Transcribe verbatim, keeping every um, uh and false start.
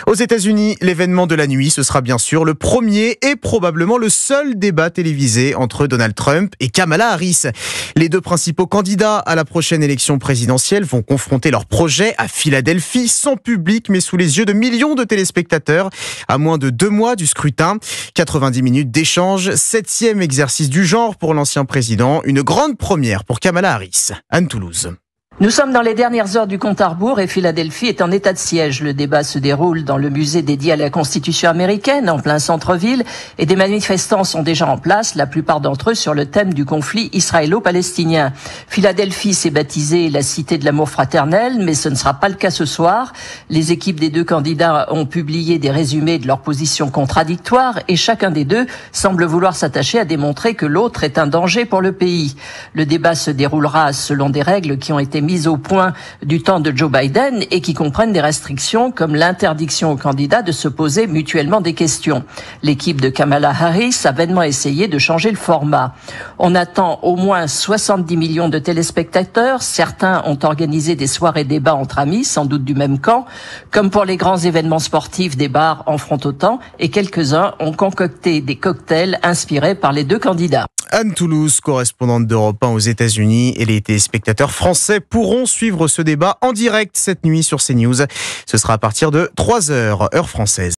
Aux États-Unis, l'événement de la nuit, ce sera bien sûr le premier et probablement le seul débat télévisé entre Donald Trump et Kamala Harris. Les deux principaux candidats à la prochaine élection présidentielle vont confronter leurs projets à Philadelphie, sans public mais sous les yeux de millions de téléspectateurs, à moins de deux mois du scrutin. quatre-vingt-dix minutes d'échange, septième exercice du genre pour l'ancien président, une grande première pour Kamala Harris. Anne Toulouse. Nous sommes dans les dernières heures du compte à rebours et Philadelphie est en état de siège. Le débat se déroule dans le musée dédié à la Constitution américaine, en plein centre-ville, et des manifestants sont déjà en place, la plupart d'entre eux sur le thème du conflit israélo-palestinien. Philadelphie s'est baptisée la cité de l'amour fraternel, mais ce ne sera pas le cas ce soir. Les équipes des deux candidats ont publié des résumés de leurs positions contradictoires et chacun des deux semble vouloir s'attacher à démontrer que l'autre est un danger pour le pays. Le débat se déroulera selon des règles qui ont été mises au point du temps de Joe Biden et qui comprennent des restrictions comme l'interdiction aux candidats de se poser mutuellement des questions. L'équipe de Kamala Harris a vainement essayé de changer le format. On attend au moins soixante-dix millions de téléspectateurs. Certains ont organisé des soirées débats entre amis, sans doute du même camp. Comme pour les grands événements sportifs, des bars en feront autant et quelques-uns ont concocté des cocktails inspirés par les deux candidats. Anne Toulouse, correspondante d'Europe un aux États-Unis, et les téléspectateurs français pourront suivre ce débat en direct cette nuit sur CNews. Ce sera à partir de trois heures, heure française.